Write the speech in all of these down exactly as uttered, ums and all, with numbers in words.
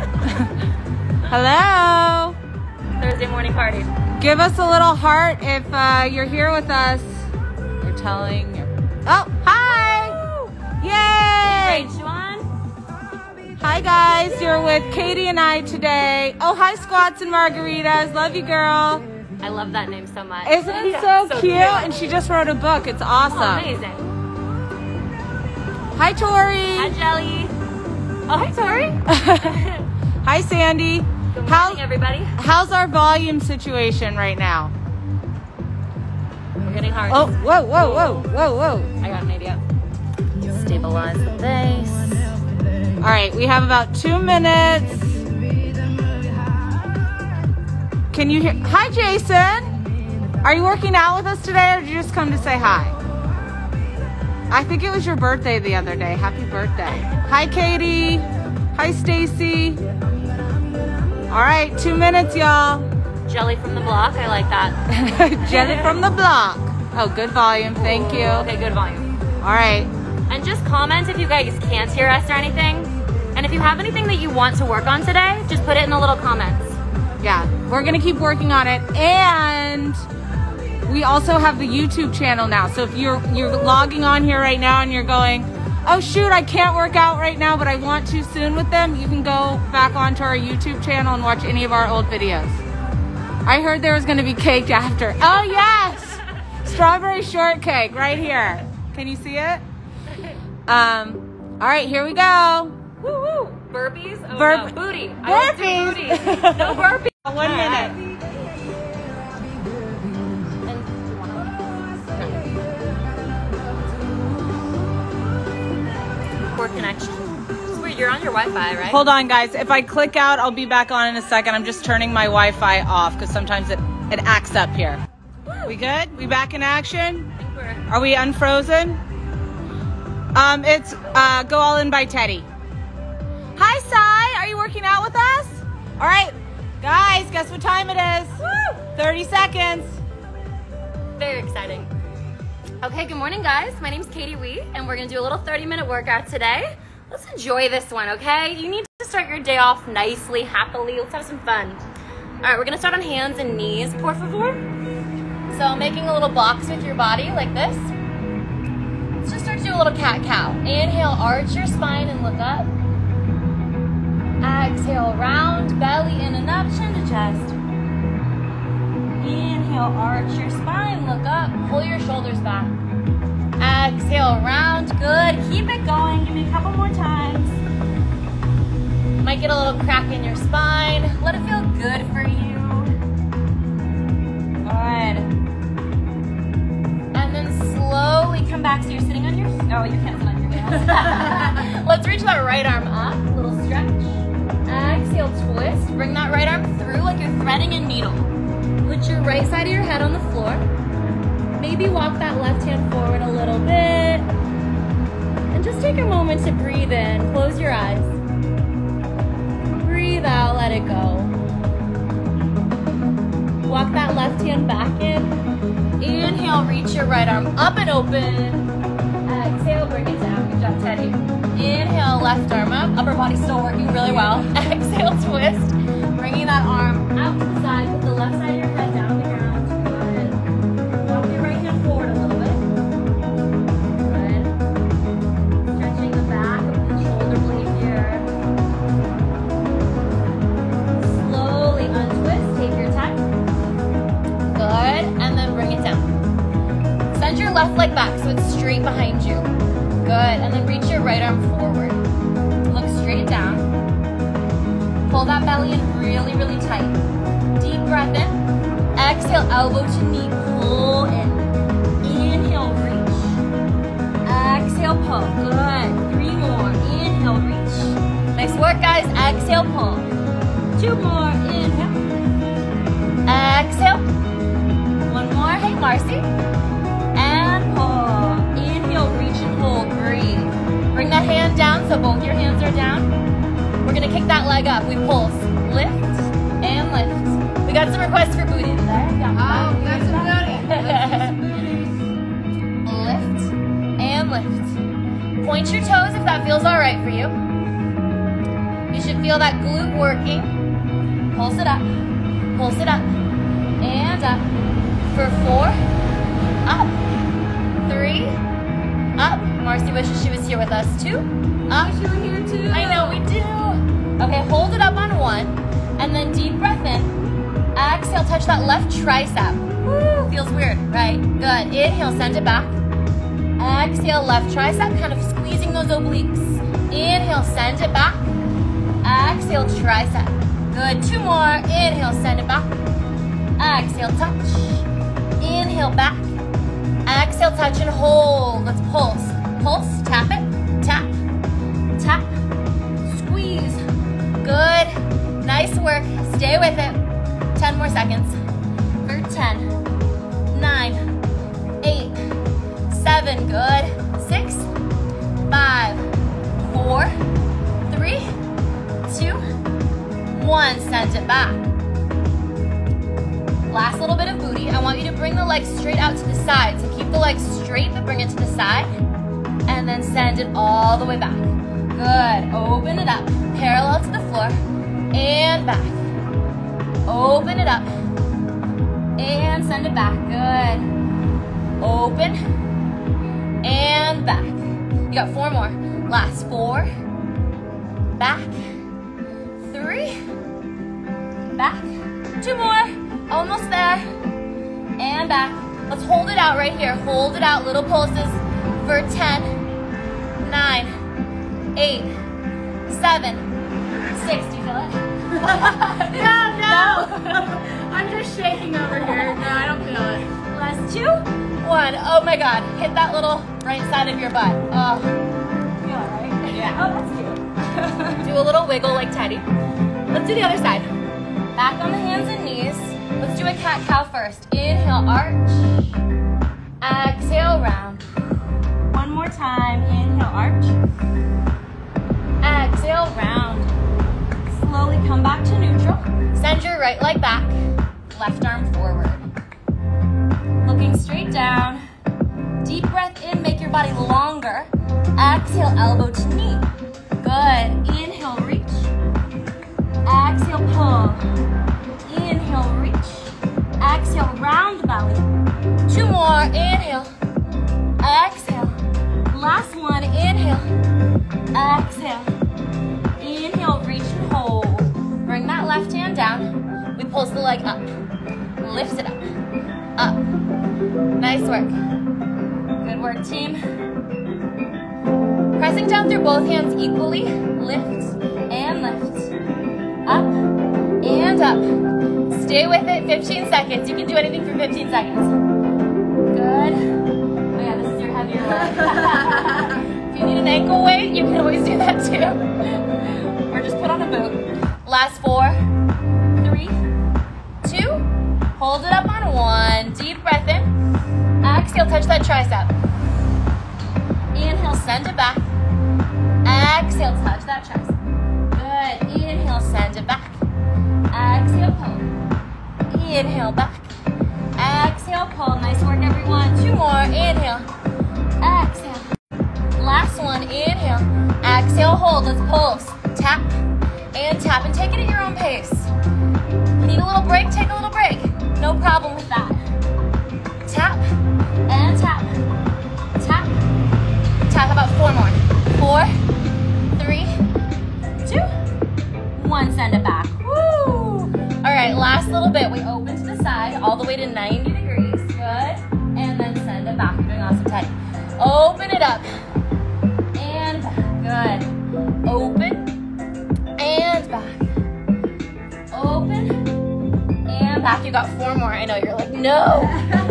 Hello. Thursday morning party. Give us a little heart if uh, you're here with us. You're telling your... Oh, hi. Yay. Hey, Juan. Hi, guys. You're with Katie and I today. Oh, hi, Squats and Margaritas. Love you, girl. I love that name so much. Isn't it Yeah, so, so cute? cute? And she just wrote a book. It's awesome. Oh, amazing. Hi, Tori. Hi, Jelly. Oh, hi, Tori. Hi, Sandy. Good morning, How, everybody. how's our volume situation right now? We're getting hard. Oh, whoa, whoa, whoa, whoa, whoa. I got an idea. Stabilize the base. All right, we have about two minutes. Can you hear? Hi, Jason. Are you working out with us today, or did you just come to say hi? I think it was your birthday the other day. Happy birthday. Hi, Katie. Hi, Stacy. All right, two minutes, y'all. Jelly from the block. I like that. Jelly from the block. Oh, good volume. Thank you. Okay, good volume. All right. And just comment if you guys can't hear us or anything. And if you have anything that you want to work on today, just put it in the little comments. Yeah, we're gonna keep working on it, and we also have the YouTube channel now. So if you're you're logging on here right now and you're going, oh shoot, I can't work out right now, but I want to soon with them, you can go back onto our YouTube channel and watch any of our old videos. I heard there was gonna be cake after. Oh yes, strawberry shortcake right here. Can you see it? Um. All right, here we go. Woo woo. Burpees? Oh, Burp- no. Booty. Burpees. I don't do booty. No burpees. One minute. And poor connection. It's weird. You're on your Wi-Fi, right? Hold on, guys. If I click out, I'll be back on in a second. I'm just turning my Wi-Fi off because sometimes it, it acts up here. We good? We back in action? I think we're... Are we unfrozen? Um, it's uh, Go All In by Teddy. Hi, Sai. Are you working out with us? All right. Guys, guess what time it is? Woo! thirty seconds. Very exciting. Okay, good morning, guys. My name's Katie Wee, and we're going to do a little thirty minute workout today. Let's enjoy this one, okay? You need to start your day off nicely, happily. Let's have some fun. All right, we're going to start on hands and knees, por favor. So making a little box with your body like this. Let's just start to do a little cat-cow. Inhale, arch your spine and look up. Exhale, round, belly in and up, chin to chest. Inhale, arch your spine, look up, pull your shoulders back. Exhale, round, good. Keep it going, give me a couple more times. Might get a little crack in your spine. Let it feel good for you. Good. And then slowly come back so you're sitting on your, oh, you can't sit on your heels. Let's reach that right arm up, a little stretch. Exhale, twist. Bring that right arm through like you're threading a needle. Put your right side of your head on the floor. Maybe walk that left hand forward a little bit. And just take a moment to breathe in. Close your eyes. Breathe out, let it go. Walk that left hand back in. Inhale, reach your right arm up and open. Exhale, bring it down. Good job, Teddy. Inhale, left arm up. Upper body still working really well. Exhale, twist. Bringing that arm out to the side. Put the left side of your head down the ground. Good. Walk your right hand forward a little bit. Good. Stretching the back of the shoulder blade here. Slowly untwist. Take your time. Good. And then bring it down. Send your left leg back so it's straight behind you. Good. And then reach your right arm forward. Look straight down. Pull that belly in really, really tight. Deep breath in. Exhale, elbow to knee. Pull in. Inhale, reach. Exhale, pull. Good. Three more. Inhale, reach. Nice work, guys. Exhale, pull. Two more. Inhale. Exhale. One more. Hey, Marcy. And pull. Inhale, reach and hold. Breathe. Bring that hand down so both your hands are down. We're gonna kick that leg up. We pulse. Lift and lift. We got some requests for booty today. Oh, we got some booty. Lift and lift. Point your toes if that feels all right for you. You should can feel that glute working. Pulse it up, pulse it up, and up. For four, up, three, up. Marcy wishes she was here with us. Two, up. Wish you were here too. I know we do. Okay, hold it up on one, and then deep breath in. Exhale, touch that left tricep. Woo, feels weird, right? Good. Inhale, send it back. Exhale, left tricep, kind of squeezing those obliques. Inhale, send it back. Exhale, tricep. Good. Two more. Inhale, send it back. Exhale, touch. Inhale, back. Exhale, touch and hold. Let's pulse. Pulse, tap it, tap, tap, squeeze. Good. Nice work. Stay with it. ten more seconds. For ten, nine, eight, seven, good. Six, five, four, three, two, one. Send it back. Last little bit of booty. I want you to bring the legs straight out to the side. So keep the legs straight, but bring it to the side. And then send it all the way back. Good. Open it up. Parallel to the floor. And back. Open it up. And send it back. Good. Open. And back. You got four more. Last four. Back. Three. Back. Two more. Almost there. And back. Let's hold it out right here. Hold it out. Little pulses for ten, nine, eight, seven, six. Do you feel it? No, no. I'm just shaking over here. No, I don't feel it. Last two, one. Oh my God. Hit that little right side of your butt. Oh. Feel it, right? Yeah. Oh, that's cute. Do a little wiggle like Teddy. Let's do the other side. Back on the hands and knees. Let's do a cat-cow first. Inhale, arch. Exhale, round. One more time. Inhale, arch. Exhale, round. Slowly come back to neutral. Send your right leg back. Left arm forward. Looking straight down. Deep breath in, make your body longer. Exhale, elbow to knee. Good. Inhale, reach. Exhale, pull. Inhale, reach. Exhale, round belly. Two more. Inhale. Exhale. Last one. Inhale. Exhale. Inhale, reach and hold. Bring that left hand down. We pulse the leg up. Lift it up. Up. Nice work. Good work, team. Pressing down through both hands equally. Lift and lift. Up and up. Stay with it. fifteen seconds. You can do anything for fifteen seconds. Good. Oh yeah, this is your heavier leg. If you need an ankle weight, you can always do that too. Or just put on a boot. Last four, three, two. Hold it up on one. Deep breath in. Exhale, touch that tricep. Inhale, send it back. Exhale, touch that tricep. Good. Inhale, send it back. Exhale, pull. Inhale, back. Exhale, pull. Nice work, everyone. Two more. Inhale. Exhale. Last one. Inhale. Exhale, hold. Let's pulse. Tap and tap and take it at your own pace. You need a little break? Take a little break. No problem with that. Tap and tap. Tap. Tap about four more. Four, three, two, one. Send it back. Woo! All right, last little bit. We open to the side all the way to ninety degrees. Good. And then send it back. You're doing awesome, Teddy. Open it up. And back. Good. Open and back. Open and back. You got four more. I know you're like, no.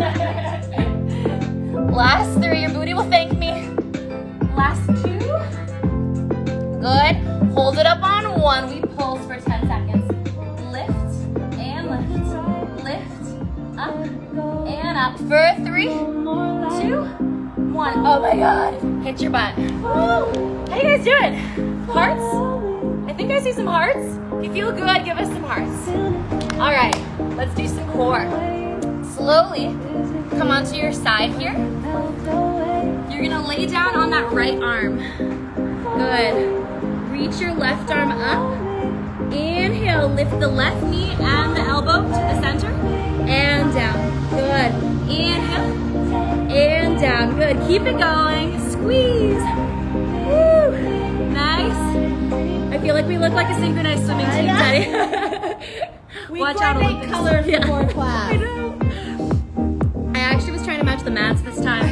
Last three. Your booty will thank me. Last two. Good. Hold it up on one. We pulse for ten seconds. Lift and lift. Lift. Up and up. For three, two, one. Oh my God. Hit your butt. Woo. How you guys doing? Hearts? I think I see some hearts. If you feel good, give us some hearts. All right. Let's do some core. Slowly come onto your side here. You're gonna lay down on that right arm. Good. Reach your left arm up Inhale, lift the left knee and the elbow to the center. And down. Good. Inhale. And down. Good. Keep it going. Squeeze. Woo. Nice. I feel like we look like a synchronized swimming team, Teddy. We Watch out, coordinate Olympics. colors Yeah. before class. I know. I actually was trying to match the mats this time.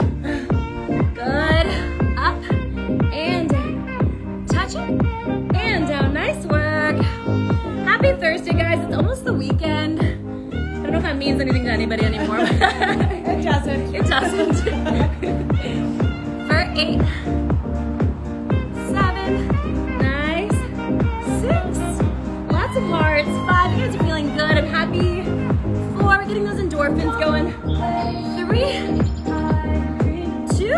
Good. Up and down. Touch it. And down. Nice work. Happy Thursday, guys. It's almost the weekend. I don't know if that means anything to anybody anymore. It doesn't. It doesn't. For eight. Seven. Nice. Six. Lots of hearts. Five. You guys are feeling good. I'm happy. Four. We're getting those endorphins going. Three. Two.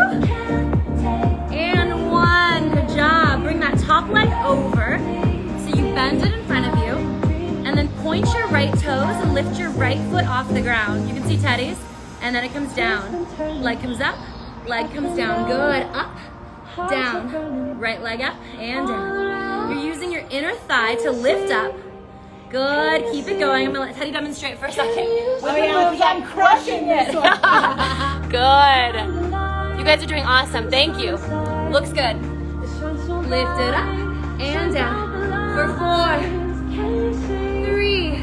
And one. Good job. Bring that top leg over. So you bend it in front of you. And then point your right toes and lift your right foot off the ground. You can see Teddy's. And then it comes down. Leg comes up. Leg comes down. Good. Up. Down. Right leg up and down. You're using your inner thigh to lift up. Good. Keep it going. I'm going to let Teddy demonstrate for a second. Oh yeah, because I'm crushing this one. Good. You guys are doing awesome. Thank you. Looks good. Lift it up and down. For four, three,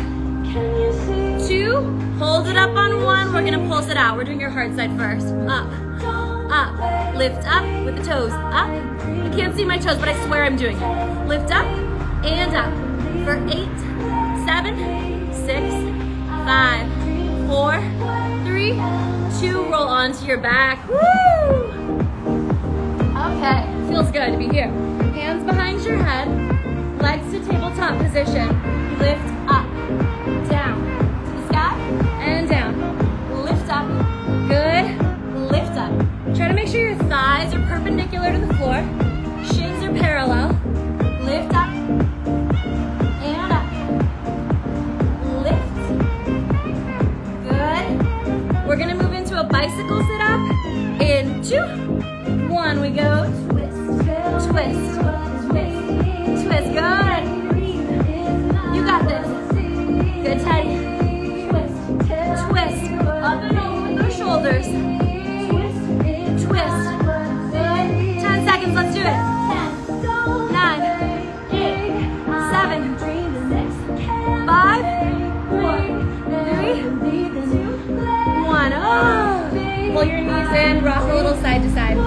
two, hold it up on one. We're gonna pulse it out. We're doing your hard side first. Up, up, lift up with the toes. Up. You can't see my toes, but I swear I'm doing it. Lift up and up. For eight, seven, six, five, four, three, two, roll onto your back. Woo! Okay, feels good to be here. Hands behind your head, legs to tabletop position. Lift up, down, to the sky, and down. Lift up, good, lift up. Try to make sure your thighs are perpendicular to the floor. Shins are parallel. Lift up, and up. Lift. Good. We're gonna move into a bicycle sit-up. In two, one, we go. Twist, twist, twist, twist. Good. You got this. Good, Teddy. Twist, twist. Up and over with those shoulders. Twist, twist. Good. Ten seconds. Let's do it. Ten, nine, eight, seven, six, five, four, three, two, one. Oh. Pull your knees in. Rock a little side to side.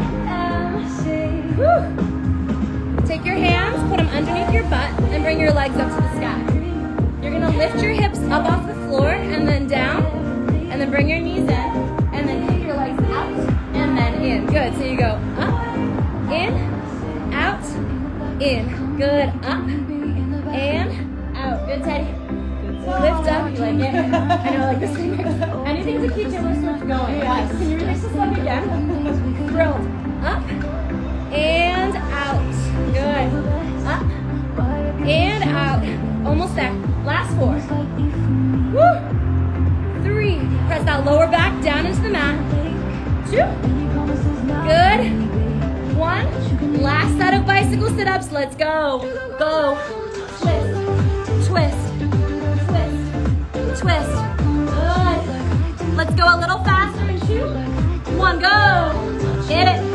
Whew. Take your hands, put them underneath your butt, and bring your legs up to the sky. You're gonna lift your hips up off the floor, and then down, and then bring your knees in, and then kick your legs out, and then in. Good, so you go up, in, out, in. Good, up, and out. Good, Teddy. Lift up, you like it? I know, like this. Anything to keep Taylor Swift going. Yes. Can you release this leg again? Thrilled. Up, and out. Good. Up and out. Almost there. Last four. Woo. Three. Press that lower back down into the mat. Two. Good. One. Last set of bicycle sit-ups. Let's go. Go. Twist. Twist. Twist. Twist. Good. Let's go a little faster in two. One. Go. Hit it.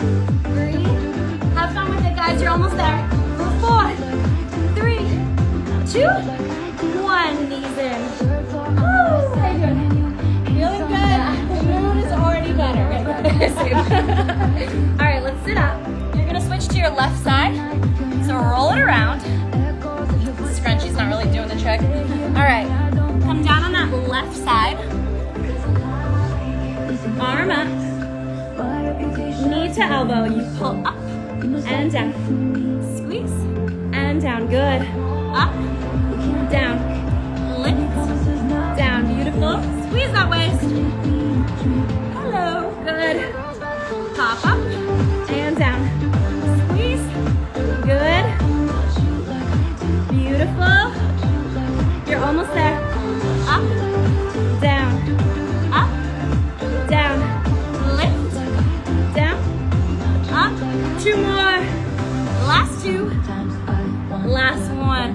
Have fun with it, guys. You're almost there. Four, three, two, one. Knees in. Woo! How you doing? Feeling good. The mood is already better. All right, let's sit up. You're gonna switch to your left side. So roll it around. Scrunchie's not really doing the trick. All right, come down on that left side. Arm up. Knee to elbow. You pull up. And down. Squeeze. And down. Good. Up. Down. Lift. Down. Beautiful. Squeeze that waist. Hello. Good. Pop up. And down. Squeeze. Good. Beautiful. You're almost there. Up. Down. Up. Down. Lift. Down. Up. Two more. Last two. Last one.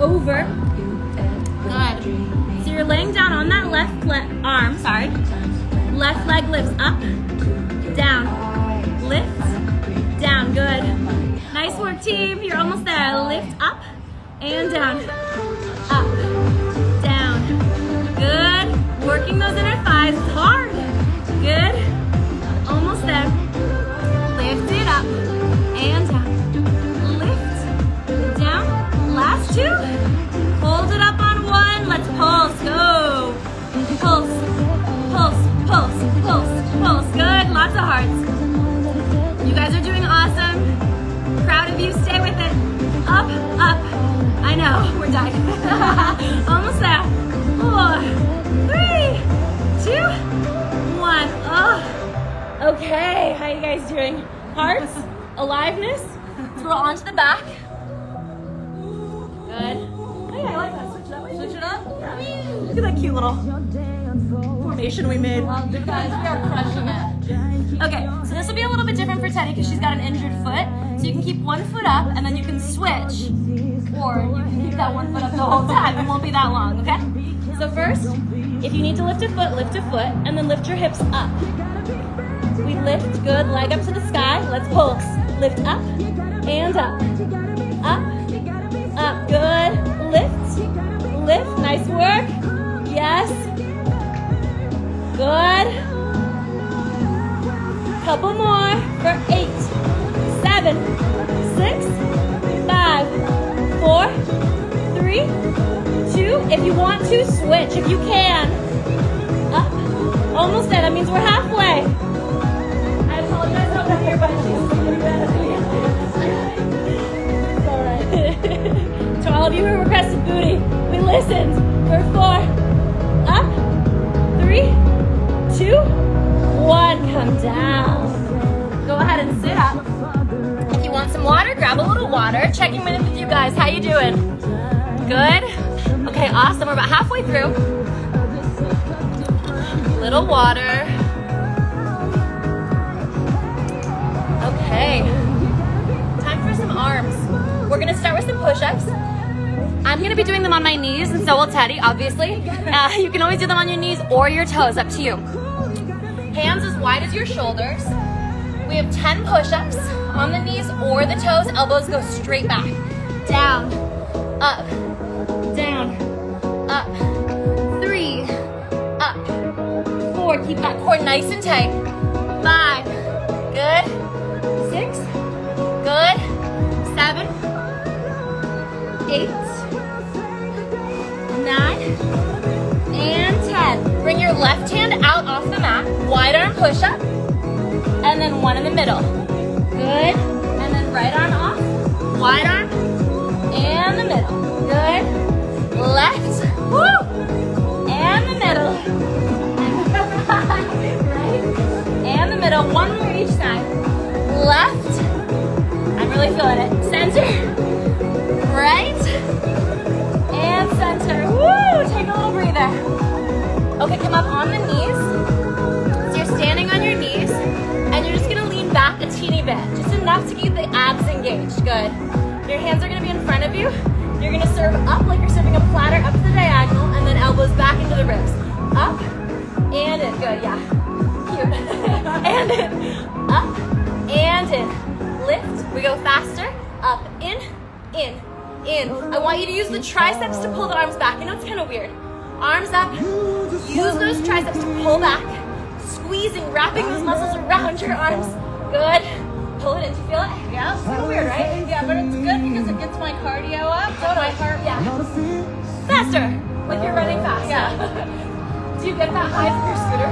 over. Good. So you're laying down on that left le arm, sorry. Left leg lifts up, down, lift, down, good. Nice work, team. You're almost there. Lift up and down, up, down. Good. Working those inner thighs. It's hard. Good. Almost there. Lift it up and down. Lift, down. Last two. Hold it up on one. Let's pulse. Go. Pulse, pulse, pulse, pulse, pulse. Good. Lots of hearts. You guys are doing awesome. Proud of you. Stay with it. Up, up. I know. We're dying. Almost there. Four, three, two, one. Oh. Okay. How you guys doing? Hearts? Aliveness? Let's roll onto the back. Good. Oh yeah, I like that. Switch it up. Switch it up? Yeah. Look at that cute little formation we made. Well, you guys, we are crushing it. Okay, so this will be a little bit different for Teddy because she's got an injured foot. So you can keep one foot up and then you can switch. Or you can keep that one foot up the whole time. It won't be that long, okay? So first, if you need to lift a foot, lift a foot and then lift your hips up. We lift, good, leg up to the sky. Let's pulse. Lift up and up. Up, up, good. Lift, lift, nice work. Yes. Good. Couple more for eight, seven, six, five, four, three, two. If you want to, switch if you can. Up, almost there. That means we're halfway. I apologize about that here, but she's pretty bad. It's all right. To all of you who requested booty, we listened. For four, up, three, two, one. Come down. Go ahead and sit up. If you want some water, grab a little water. Checking in with you guys. How you doing? Good? Okay, awesome. We're about halfway through. Little water. Okay. Time for some arms. We're gonna start with some push-ups. I'm gonna be doing them on my knees, and so will Teddy, obviously. Uh, you can always do them on your knees or your toes, up to you. Hands as wide as your shoulders. We have ten push-ups on the knees or the toes. Elbows go straight back. Down, up, down, up. Three, up. Four, keep that core nice and tight. Five, good. Six, good. Seven, eight, nine, and ten. Bring your left hand out off the mat. Wide arm push-up. And then one in the middle. Good. And then right arm off. Wide arm. And the middle. Good. Left. Woo. And the middle. Right. And the middle. One more each side. Left. I'm really feeling it. Center. Right. And center. Woo. Take a little breather. Okay, come up on the knees. So you're standing on your knees. And you're just gonna lean back a teeny bit, just enough to keep the abs engaged. Good. Your hands are gonna be in front of you. You're gonna serve up like you're serving a platter up to the diagonal, and then elbows back into the ribs. Up and in. Good, yeah. Cute. And in. Up and in. Lift. We go faster. Up, in, in, in. I want you to use the triceps to pull the arms back. I know it's kind of weird. Arms up. Use those triceps to pull back. Squeezing, wrapping those muscles around your arms. Good. Pull it in. Do you feel it? Yeah, it's kind of weird, right? Yeah, but it's good because it gets my cardio up. Totally. My heart. Yeah. Faster. Like you're running fast. Yeah. Do you get that high from your scooter?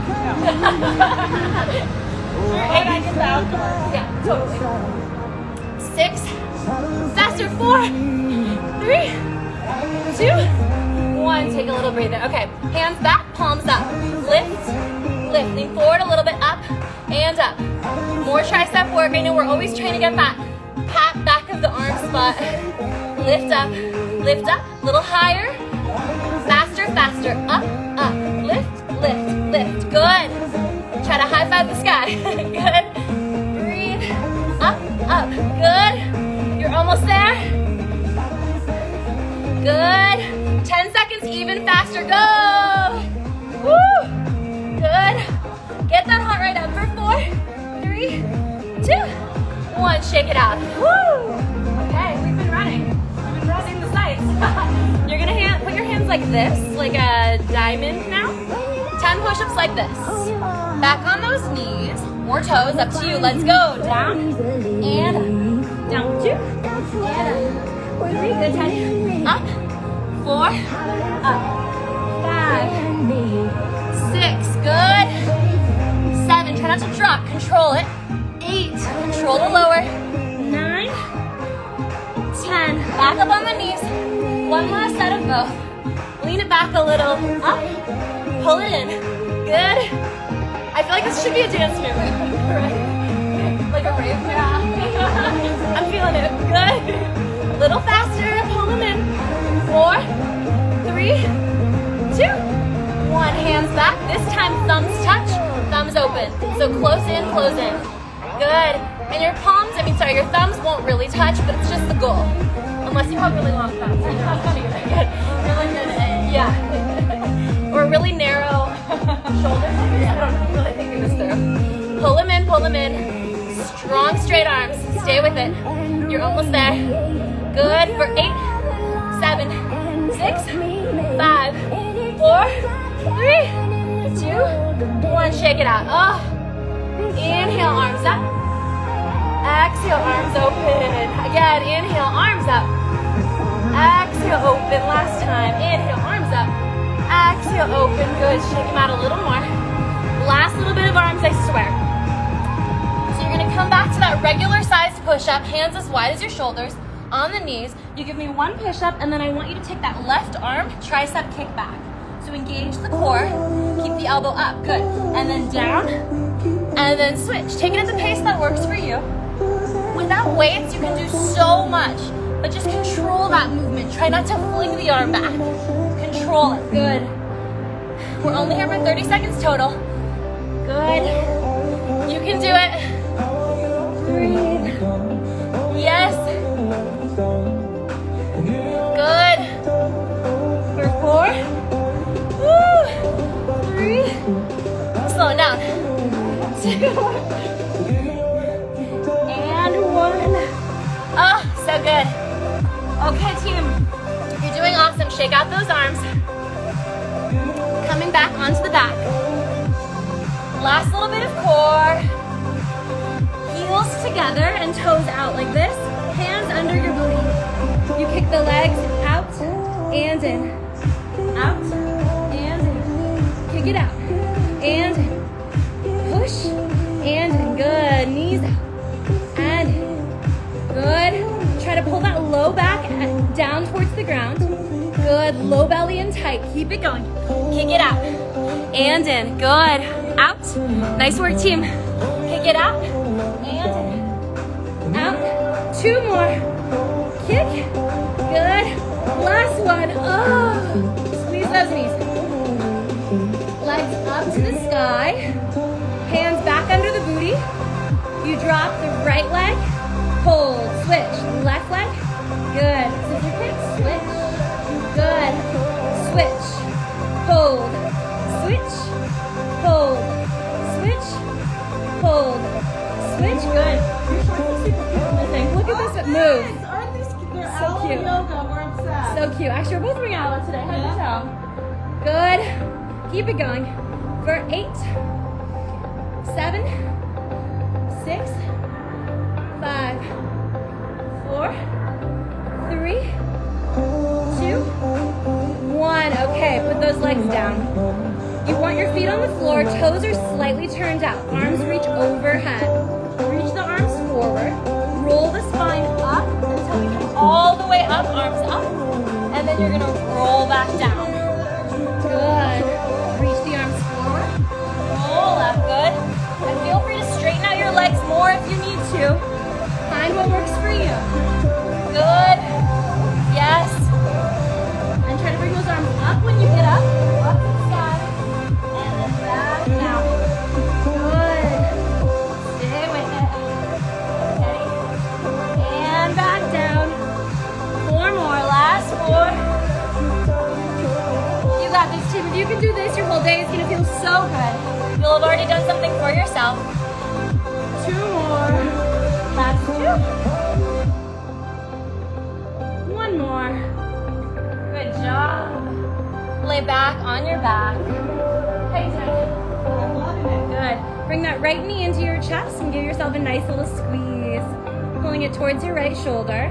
Yeah. And I get that. Yeah, totally. Six. Faster. Four. Three. Two. One. Take a little breather. Okay. Hands back. Palms up. Lift. Lift, lean forward a little bit, up and up. More tricep work. I know we're always trying to get that pat back of the arm spot. Lift up, lift up, a little higher. Faster, faster, up, up, lift, lift, lift. Good. Try to high five the sky. Good. Breathe, up, up, good. You're almost there. Good. ten seconds, even faster. Go. Woo. Good. Get that heart rate up for four, three, two, one. Shake it out. Woo. Okay, we've been running. We've been running the sights. You're gonna hand, put your hands like this, like a diamond now. ten push-ups like this. Back on those knees. More toes, up to you. Let's go. Down and up. Down, two, and up. Three, good, ten. Up, four, up. Five, six, good. Seven, try not to drop, control it. Eight, control the lower. Nine, ten, back up on the knees. One last set of both. Lean it back a little, up, pull it in. Good. I feel like this should be a dance move, right? Like a rave move. I'm feeling it, good. Little faster, pull them in. Four, three, two, one. Hands back, this time thumbs touch, thumbs open. So close in, close in. Good. And your palms, I mean, sorry, your thumbs won't really touch, but it's just the goal. Unless you have really long thumbs. Good. Really good. Yeah. Or really narrow shoulders. I don't really thinking this through. Pull them in, pull them in. Strong, straight arms. Stay with it. You're almost there. Good. For eight, seven, six, five, four, three, two, one. Shake it out. Oh. Inhale, arms up. Exhale, arms open. Again, inhale, arms up. Exhale, open. Last time. Inhale, arms up. Exhale, open. Good. Shake them out a little more. Last little bit of arms, I swear. So you're going to come back to that regular sized push-up, hands as wide as your shoulders, on the knees. You give me one push-up, and then I want you to take that left arm, tricep kick back. So engage the core, keep the elbow up. Good. And then down, and then switch. Take it at the pace that works for you. Without weights, you can do so much, but just control that movement. Try not to fling the arm back. Control it. Good. We're only here for thirty seconds total. Good. You can do it. Breathe. Yes. Good. For four. Woo. Three. Slowing down. Two. Oh, so good. Okay, team. You're doing awesome. Shake out those arms. Coming back onto the back. Last little bit of core. Heels together and toes out like this. Hands under your booty. You kick the legs out and in. Out and in. Kick it out. And in. Push and in. Good. Knees out. And in. Good. Try to pull that low back down towards the ground. Good. Low belly and tight. Keep it going. Kick it out. And in. Good. Out. Nice work, team. Kick it out. And in. Out. Two more. Kick. Good. Last one. Oh. Squeeze those knees. Legs up to the sky. Hands back under the booty. You drop the right leg. Hold, switch, left leg, good. Scissor kick, switch, good. Switch, hold, switch, hold, switch, hold, switch, good. Your shorts are super cute. Listen, look at this move. Aren't these cute? So cute. Yoga, we're obsessed. So cute. Actually, we're both doing aloe today. How do you tell? Good. Keep it going. For eight, seven, six, five, four, three, two, one. Okay, put those legs down. You want your feet on the floor, toes are slightly turned out, arms reach overhead. Reach the arms forward, roll the spine up until we come all the way up, arms up, and then you're gonna roll back down. Good. Reach the arms forward, roll up, good. And feel free to straighten out your legs more if you need to. Find what works for you. Good. Yes. And try to bring those arms up when you get up. Up to the sky. And then back down. Good. Stay with it. Okay. you can do this, your whole day is gonna feel so good. You'll have already done something for yourself. Two more. Last two. One more. Good job. Lay back on your back. How you doing? I'm loving it. Good. Bring that right knee into your chest and give yourself a nice little squeeze. Pulling it towards your right shoulder.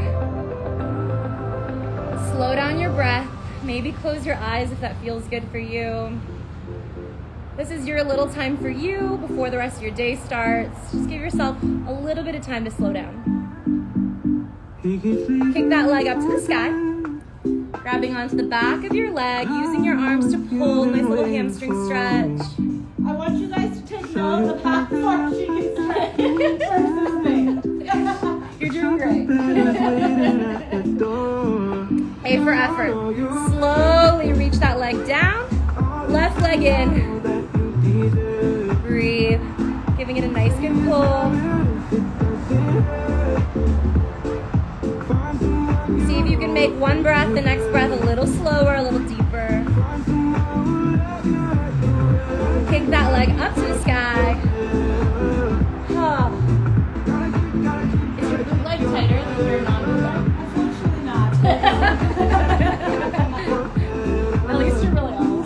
Slow down your breath. Maybe close your eyes if that feels good for you. This is your little time for you before the rest of your day starts. Just give yourself a little bit of time to slow down. Kick that leg up to the sky. Grabbing onto the back of your leg, using your arms to pull, nice little hamstring stretch. I want you guys to take note of how far she can stretch versus me. You're doing great. A for effort. Slowly reach that leg down. Left leg in. Breathe. Giving it a nice good pull. See if you can make one breath, the next breath a little slower, a little deeper. Kick that leg up to the sky. Oh. Is your glute leg tighter than your non-glute leg? Unfortunately not. At least you're really honest.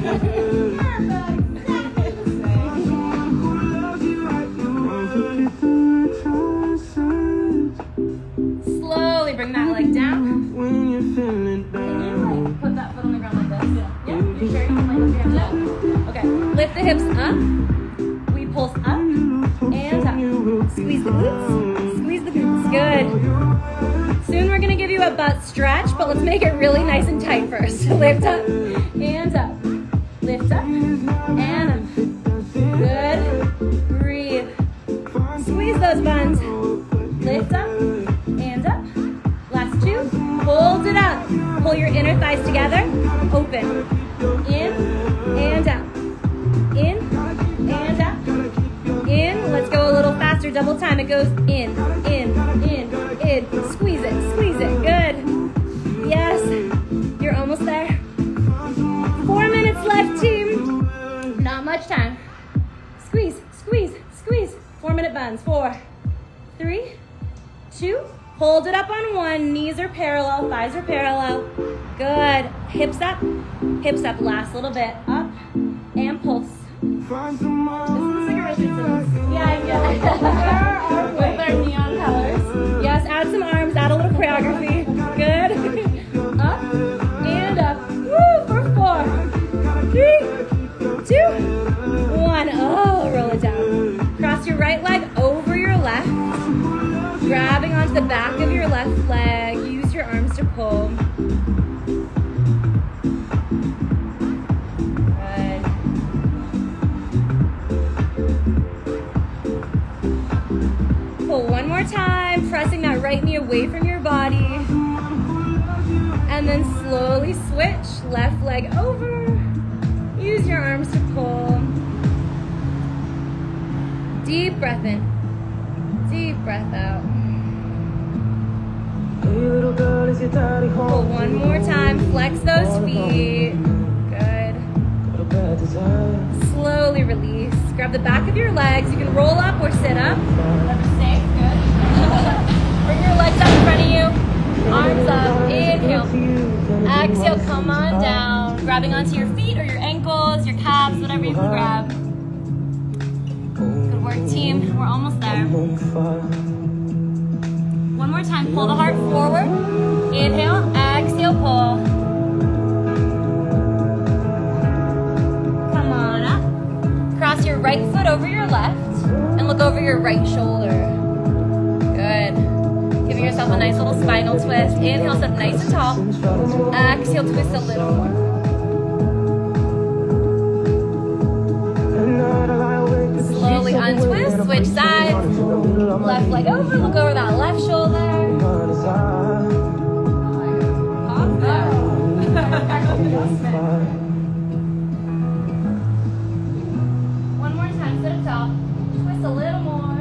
Slowly bring that leg down. Can you like put that foot on the ground like this? Yeah. Yeah? You sure you can like lift your hands up? Okay. Lift the hips up. We pulse up and up. Squeeze the glutes. Squeeze the glutes. Good. Soon we're gonna give you a butt stretch, but let's make it really nice and tight first. Lift up and up. Lift up and up. Good. Breathe. Squeeze those buns. Lift up and up. Last two. Hold it up. Pull your inner thighs together. Open. In and out. In and out. In. Let's go a little faster. Double time. It goes in, in, in, in. Squeeze it. Squeeze it. Good. Yes. You're almost there. Four minutes left, team. Not much time. Squeeze, squeeze, squeeze. Four minute buns. Four, three, two. Hold it up on one. Knees are parallel. Thighs are parallel. Good. Hips up. Hips up. Last little bit. Up and pulse. This is like a resistance. Yeah, yeah. With their neon colors. Yes, add some arms. Add a little choreography. Good. Up and up. Woo, for four, three, two, one. Oh, roll it down. Cross your right leg over your left. Grabbing onto the back of your left leg. Use your arms to pull. Good. Pull one more time, pressing that right knee away from your body. And then slowly switch, left leg over. Use your arms to pull. Deep breath in. Deep breath out. Pull one more time. Flex those feet. Good. Slowly release. Grab the back of your legs. You can roll up or sit up. Whatever's safe. Good. Bring your legs up in front of you. Arms up. Inhale. Exhale. Come on down. Grabbing onto your feet or your ankles, your calves, whatever you can grab. Good work, team. We're almost there. One more time. Pull the heart forward. Inhale. Exhale. Pull. Come on up. Cross your right foot over your left and look over your right shoulder. Good. Giving yourself a nice little spinal twist. Inhale, sit nice and tall. Exhale, twist a little more. Slowly untwist, switch sides. Left leg over, look over that left shoulder. Pop there. One more time, sit up tall. Twist a little more.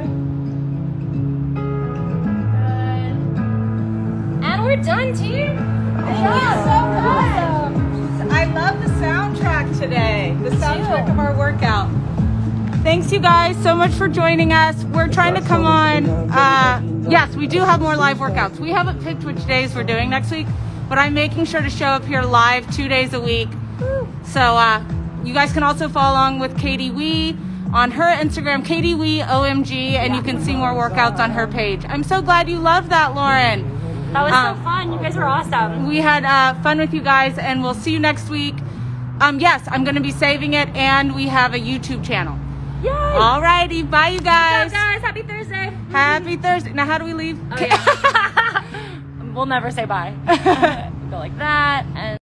Good. And we're done, team. Thank you so much. I love the soundtrack today. The soundtrack of our workout. Thanks you guys so much for joining us. We're trying to come on. Uh, yes, we do have more live workouts. We haven't picked which days we're doing next week, but I'm making sure to show up here live two days a week. So uh, you guys can also follow along with Katie Wee on her Instagram, Katie Wee O M G, and you can see more workouts on her page. I'm so glad you loved that, Lauren. That was Um, so fun. You guys were awesome. We had uh, fun with you guys, and we'll see you next week. Um, yes, I'm going to be saving it, and we have a YouTube channel. Yay! Alrighty, bye you guys. What's up, guys? Happy Thursday. Happy Thursday. Now, how do we leave? Oh, yeah. We'll never say bye. Go like that, and